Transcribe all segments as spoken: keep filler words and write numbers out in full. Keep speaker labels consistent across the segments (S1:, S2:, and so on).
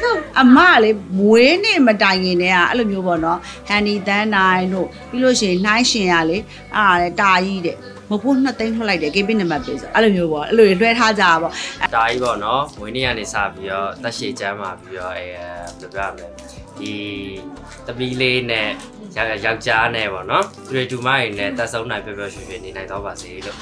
S1: အမကလေမွေးနေ့မတိုင်ခင်တည်းကအဲ့လိုမျိုးပေါ့နော်ဟန်နီတန်းနိုင်တို့ပြီးလို့ရှိရင်နှိုင်းရှင်ရလေအဲ့ဒါလေတာကြီးတဲ့မဖို့နှစ်သိန်းထွက်လိုက်တယ်ကေပီနံပါတ်ပေးဆိုအဲ့လိုမျိုးပေါ့အဲ့လိုလွှဲထားကြတာပေါ့
S2: တာကြီးပေါ့နော်မွေးနေ့ကနေစပြီးတော့တက်ရှည်ချမ်းမှာပြီးတော့အဲဘယ်လိုပြောရမလဲဒီသမီးလေးနဲ့ယောက်ျားနဲ့ပေါ့နော်သူတွေတူမတွေနဲ့တက်ဆုံးနိုင်ပျော်ပျော်ရွှင်ရွှင်နေနိုင်တော့ပါစေလို့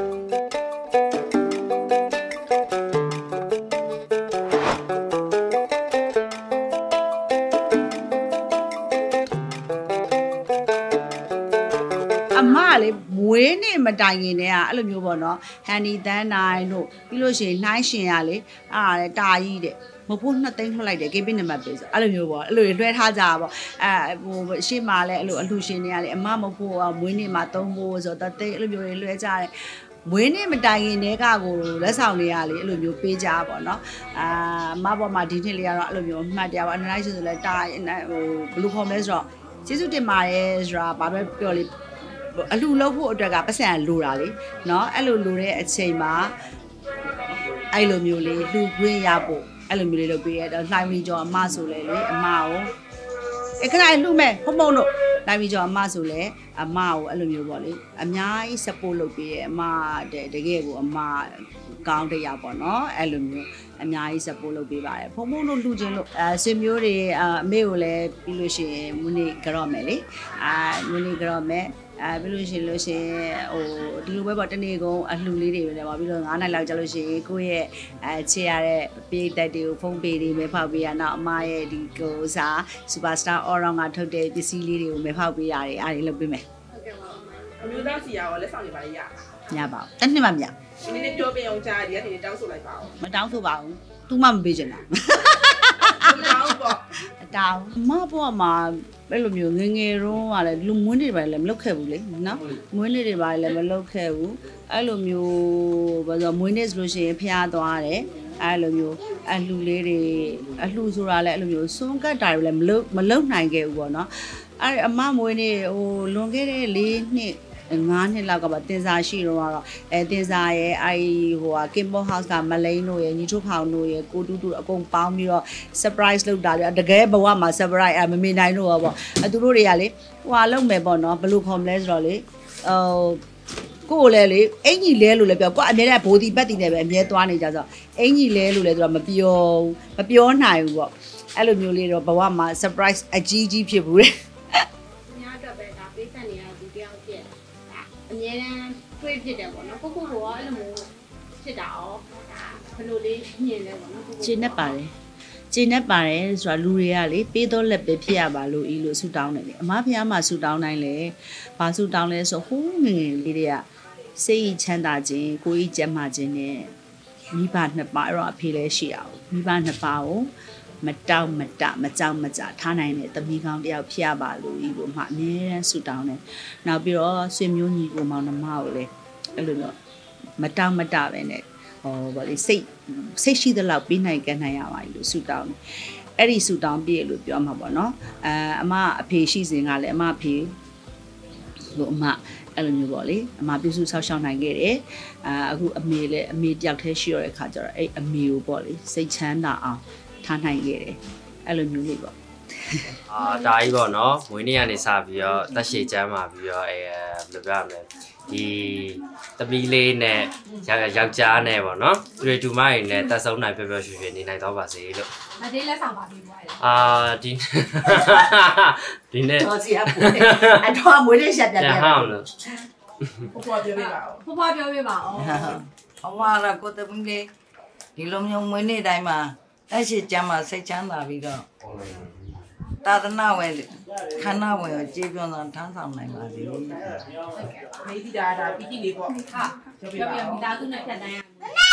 S1: အမကလေမွေးနေ့မတိုင်ခင်တည်းကအဲ့လိုမျိုးပေါ့နော်ဟန်နီတန်းနိုင်တို့ပြီးလို့ရှိရင်နှိုင်းရှင်ရလေအဲ့ဒါလေတာကြီးတဲ့မဖို့နှစ်သိန်းထွက်လိုက်တယ်ကေပီနံပါတ်ပေးဆိုအဲ့လိုမျိုးပေါ့အဲ့လိုလွှဲထားကြတာပေါ့အဲဟိုရှေ့မှာလည်းအဲ့လိုအလှရှင်တွေကလေအမမဖို့မွေးနေ့မှာသုံးဖို့ဆိုတော့တိတ်အဲ့လိုမျိုးတွေလွှဲကြတယ်မွေးနေ့မတိုင်ခင်တည်းကကိုလက်ဆောင်တွေကလေအဲ့လိုမျိုးပေးကြပါပေါ့နော်အာမပေါ်မှာဒီနှစ်လေးကတော့အဲ့လိုမျိုးမှတ်တယ်ပေါ့အနိုင်ဆိုဆိုလဲတာဟိုဘယ်လိုခေါ်မလဲဆိုတော့ကျေးဇူးတင်ပါတယ်ဆိုတာဘာပဲပြောလေအလှလုပ်ဖို့အတွက်ကပတ်စံလိုတာလေเนาะအဲ့လိုလိုတဲ့အချိန်မှာအဲ့လိုမျိုးလေးလှူခွင့်ရဖို့အဲ့လိုမျိုးလေးလုပ်ပေးရတော့လှိုင်းပြီးကြောအမဆိုလဲလေအမကိုအဲ့ခဏလှူမဲ့ဖုံဖုံတို့လှိုင်းပြီးကြောအမဆိုလဲအမကိုအဲ့လိုမျိုးပေါ့လေအများကြီး support လုပ်ပေးရအမတဲ့တကယ်ကိုအမကောင်းတရားပေါ့နော်အဲ့လိုမျိုးအများကြီး support လုပ်ပေးပါတယ်ဖုံဖုံတို့လှူခြင်းလို့အဲဆွေမျိုးတွေအမေကိုလည်းပြီးလို့ရှိရင်မွနေကြော့မယ်လေအာမွနေကြော့မယ်အဲပြီးလို့ရှိရင်လို့ရှင်ဟိုဒီလိုပဲပေါ့တနေ့ကုန်အလှလေးတွေပဲပေါ့ပြီးတော့ငါးနိုင်လောက်ကြာလို့ရှိရင်ကိုယ့်ရဲ့အဲချေရတဲ့ပြေးတက်တွေကိုဖုန်းပေတွေမဲဖောက်ပေးရနောက်အမရဲ့ဒီကိုစား superstar all round ကထုတ်တဲ့ပစ္စည်းလေးတွေကိုမဲဖောက်ပေးရတယ်အားတွေလုပ်ပေးမယ်
S3: ဟုတ်ကဲ့ပါအမျိုးသားစီရောလက်ဆောင်တွေပါလေရ
S1: ရပါဘူးတစ်နှစ်မှမရ
S3: ဒီနေ့ပြောပြအောင်ကြားဒီကနေ့တောင်းဆိုလိုက်ပါဦး
S1: မတောင်းဆိုပါဘူးသူမှမပေးချင်တာ
S3: မတောင်းပေါ့
S1: အတောင်းအမပေါ်မှာအဲ့လိုမျိုးငငယ်တော့ကလည်းလူမွေးနေ့တွေလည်းမလုပ်ခဲ့ဘူးလေနော်မွေးနေ့တွေပါလည်းမလုပ်ခဲ့ဘူးအဲ့လိုမျိုးဘာလို့မွေးနေ့ဆိုလို့ရှိရင်ဖျားသွားတယ်အဲ့လိုမျိုးအလှလေးတွေအလှဆိုတာလည်းအဲ့လိုမျိုးစွန်းကတ်တာတွေလည်းမလုပ်မလုပ်နိုင်ခဲ့ဘူးပေါ့နော်အဲ့အမမွေးနေ့ဟိုလွန်ခဲ့တဲ့လေးနှစ်ငါးနှစ်လောက်ကပါတင်စားရှိတော့ကတော့အဲတင်စားရဲ့အဲဟိုဟာကင်ဘော့ဟောက်စ်ကမလိန်တို့ရဲ့ညီထုဖောင်တို့ရဲ့ကိုတူတူအကုန်ပေါင်းပြီးတော့ surprise လုပ်တာလေတကယ်ဘဝမှာ surprise အမမေနိုင်တော့ပေါ့အဲသူတို့တွေကလေဟိုဟာလုပ်မယ်ပေါ့နော်ဘယ်လိုခေါ်မလဲဆိုတော့လေဟိုကိုယ်လည်းလေအင်ကြီးလဲလို့လည်းပြောကိုကအမြဲတမ်းဘိုးဒီဘက်တီနဲ့ပဲအမြဲသွားနေကြဆိုအင်ကြီးလဲလို့လည်းသူကမပြောမပြောနိုင်ဘူးပေါ့အဲ့လိုမျိုးလေးတော့ဘဝမှာ surprise အကြီးကြီးဖြစ်ဘူးလေ
S4: များတော့ပဲဒါပေးဆက်နေရသူတယောက်ဖြစ်အမြဲတမ်းတွေးဖြစ်တယ်ပေါ့နော်ကိုကိုကအဲ့လိုမျိုးဖြစ်တာရောဒါဘယ်လိုလေးမြင်လဲပေါ့နော်
S1: ကျင်းနေပါတယ်ကျင်းနေပါတယ်ဆိုတာလူတွေကလေပေးတော့လက်ပဲဖြစ်ရပါလို့ဤလို့ဆူတောင်းတယ်လေအမဖျားမှာဆူတောင်းတိုင်းလေဘာဆူတောင်းလဲဆိုဟိုးငငယ်လေးတွေကစိတ်ချမ်းသာခြင်းကိုယ်ကြီးကျန်းမာခြင်းနဲ့မိဘနှစ်ပါးတော့အဖေလည်းရှိအောင်မိဘနှစ်ပါးကိုမတောက်မတမကြောက်မကြထားနိုင်တဲ့သမီးကောင်းတယောက်ဖြစ်ရပါလို့ဤလို့မှအမြဲတမ်းဆူတောင်းတယ်နောက်ပြီးတော့ဆွေမျိုးညီကိုမောင်နှမကိုလည်းအဲ့လိုတော့မတောက်မတပဲနဲ့ဟောဗောလေစိတ်စိတ်ရှိသလောက်ပြီးနိုင်ကန်နိုင်ရပါလို့ဆူတောင်းတယ်အဲ့ဒီဆူတောင်းပြည့်လို့ပြောမှာပေါ့နော်အဲအမအဖေရှိစဉ်ကလည်းအမအဖေလို့အမအဲ့လိုမျိုးပေါ့လေအမပြုစုဆောက်ရှောက်နိုင်ခဲ့တယ်အာအခုအမေလည်းအမေတယောက်တည်းရှိရတဲ့ခါကျတော့အဲ့အမေကိုပေါ့လေစိတ်ချမ်းသာအောင်ထားနိုင်ခဲ့တယ်အဲ့လိုမျိုးလေးပေါ့
S2: အာဒါကြီးပေါ့နော်မွေးနေ့ကနေစပြီးတော့တက်ရှည်ချမ်းမှာပြီးတော့အဲဘယ်လိုပြောရမလဲဒီသမီးလေးနဲ့ယောက်ျားနဲ့ပေါ့နော်သူတွေတူမတွေနဲ့တက်ဆုံးနိုင်ပျော်ပျော်ရွှင်ရွှင်နေနိုင်တော့ပါစေလို့
S4: အသေးလက်ဆောင်ပါပြီးသွားတယ်
S2: အာဒီဒီနေ့
S1: တော့စီအပူအတော့မွေးနေ့ဆက်ပြတယ်
S2: ဟုတ်လို့
S3: ဖွားဖွားပြောပြပါဦး
S4: ဖွားဖွားပြောပြပါဦး
S5: အမကကိုတမင်းလေးဒီလိုမျိုးမွေးနေ့တိုင်းမှာအဲ့ရှိကျမ်းမှာစိတ်ချမ်းသာပြီးတော့သာသနာဝင်ခန္ဓာဝင်ကိုကြေးပြောင်းဆောင်ထမ်းဆောင်နိုင်ပါစေ
S3: ။မေးကြည့်တာဒါပီတိလေးပေါ့။ဟာ
S4: ပြောပြမိသားစုနဲ့ဖြတ်တန်းရ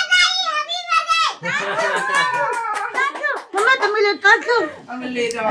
S1: မမသမီးလေးတက်ခု
S3: အမလေးတော့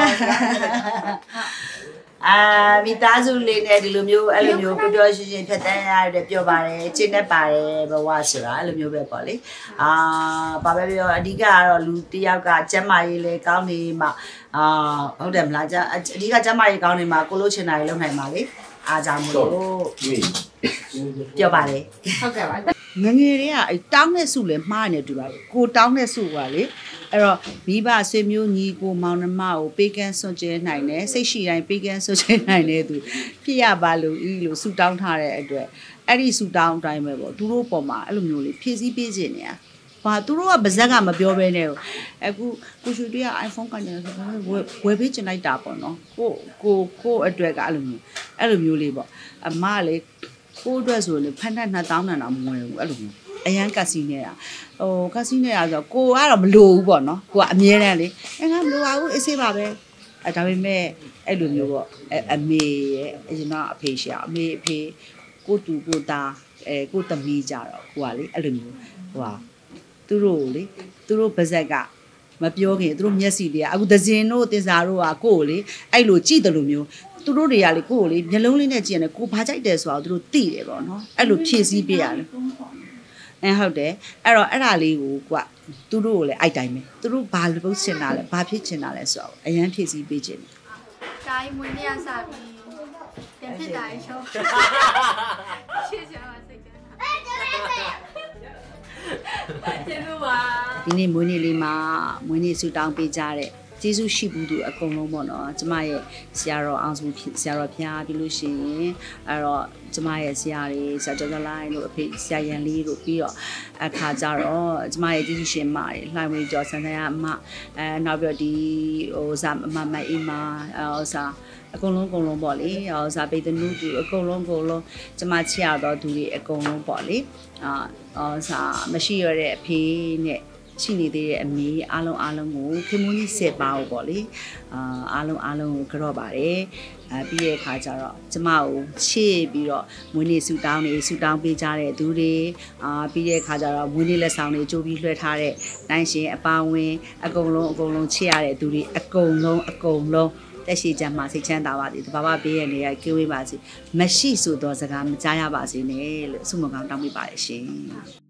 S1: အာမိသားစုလေးနဲ့ဒီလိုမျိုးအဲ့လိုမျိုးပျော်ပျော်ရွှင်ရွှင်ဖြတ်တန်းရတယ်ပြောပါတယ်ချိန်နဲ့ပါတယ်ဘဝဆိုတာအဲ့လိုမျိုးပဲပေါ့လေအာဘာပဲပြောအဓိကကတော့လူတယောက်ကကျမ်းမာရေးလဲကောင်းနေမှအာဟုတ်တယ်မလားအဓိကကျမ်းမာရေးကောင်းနေမှကိုလို့ချင်တာတွေလုပ်နိုင်ပါလေအားကြောင့်မလို့ပြောပါလေ
S4: ဟုတ်ကဲ့ပါ
S1: ငငယ်တွေကအဲတောင်းတဲ့စုလဲမှားနေတူပါကိုတောင်းတဲ့စုကလေအဲ့တော့မိဘဆွေမျိုးညီကိုမောင်နှမကိုပေးကမ်းစွန့်ကြဲနိုင်တယ်စိတ်ရှိတိုင်းပေးကမ်းစွန့်ကြဲနိုင်တဲ့သူဖြစ်ရပါလို့ဤလို့ဆူတောင်းထားတဲ့အတွက်အဲ့ဒီဆူတောင်းအတိုင်းပဲပေါ့သူတို့ပေါ်မှာအဲ့လိုမျိုးလေးဖြည့်ဆည်းပေးခြင်းနေရဘာသူတို့ကပါဇက်ကမပြောဘဲနဲ့အခုကိုရှူတွေက iPhone ကနေဆိုဝယ်ပေးချင်လိုက်တာပေါ့နော်ကိုကိုကိုအတွက်ကအဲ့လိုမျိုးအဲ့လိုမျိုးလေးပေါ့အမကလေကိုအတွက်ဆိုလေဖက်နဲ့နှစ်တောင်းနဲ့တော့မဝင်ဘူးအဲ့လိုမျိုးအရန်ကစီနေတာဟိုကစီနေတာဆိုတော့ကိုကတော့မလိုဘူးပေါ့နော်ကိုကအမြဲတမ်းလေအဲငါမလိုပါဘူးအေးဆေးပါပဲအဲဒါပေမဲ့အဲ့လိုမျိုးပေါ့အမေရဲ့အရင်ကအဖေရှာအမေအဖေကိုတူကိုသားအဲကိုသမီးကြတော့ကိုကလေအဲ့လိုမျိုးဟိုဟာသူတို့လေသူတို့ပါဇက်ကမပြောခင်သူတို့မျက်စိတွေကအခုသဇင်တို့တင်စာတို့ကကိုကိုလေအဲ့လိုကြည့်တယ်လို့မျိုးသူတို့တွေကလေကိုကိုလေမျက်လုံးလေးနဲ့ကြည့်ရတယ်ကိုဘာကြိုက်တယ်ဆိုတော့သူတို့သိတယ်ပေါ့နော်အဲ့လိုဖြည့်ဆည်းပေးရတယ်အဲဟုတ်တယ်အဲ့တော့အဲ့ဒါလေးကိုကွသူတို့ကိုလည်းအိုက်တိုင်းပဲသူတို့ဘာလုပ်ချင်တာလဲဘာဖြစ်ချင်တာလဲဆိုတော့အရန်ဖြည့်ဆည်းပေးခြင်းတယ်
S4: ဒါကြီးမွေးနေ့ကစပြီးပြန်ဖြစ်တာရှော့ချစ်ချင်ပါစိတ်ကကျေးဇူးပါ
S1: ဒီနေ့မွေးနေ့လေးမှာမွေးနေ့ဆုတောင်းပေးကြတဲ့ကျေးဇူးရှိဘူးသူအကုန်လုံးပေါ့နော်ကျမရဲ့ဆရာတော်အောင်စုဆရာတော်ဖျားပြီးလို့ရှိရင်အဲ့တော့ကျမရဲ့ဆရာတွေဆရာကျော်ကျော်လိုင်းတို့အဖေဆရာရန်လေးတို့ပြီးတော့အခါကြတော့ကျမရဲ့ကျေးဇူးရှင်မတွေလှိုင်ဝေကျော်ဆန်းဆန်းရအမအဲနောက်ပြီးတော့ဒီဟိုစာမမအိမ်မဟိုစာအကုန်လုံးအကုန်လုံးပေါ့လေဟိုစာပေတနုတူအကုန်လုံးအကုန်လုံးကျမချရတော့သူတွေအကုန်လုံးပေါ့လေအာဟိုစာမရှိရတဲ့အဖေနဲ့ရှိနေသေးတဲ့အမေအားလုံးအားလုံးကိုခင်မွန်းကြီးဆက်ပါဦးပေါ့လေအာအားလုံးအားလုံးကိုကြော့ပါတယ်အဲပြီးတဲ့အခါကျတော့ကျမကိုချစ်ပြီးတော့မွေးနေ့ဆူတောင်းနေဆူတောင်းပေးကြတဲ့သူတွေအာပြီးတဲ့အခါကျတော့မွေးနေ့လက်ဆောင်တွေကြိုးပြီးလွှဲထားတဲ့နိုင်ရှင်အပါဝင်အကုန်လုံးအကုန်လုံးချစ်ရတဲ့သူတွေအကုန်လုံးအကုန်လုံးတက်ရှိကြမှာစိတ်ချမ်းသာပါစေတဘာဝပေးရနေရကင်းဝေးပါစေမရှိဆိုတော့စကားမကြားရပါစေနဲ့လို့ဆုမကောင်းတောင်းပေးပါတယ်ရှင်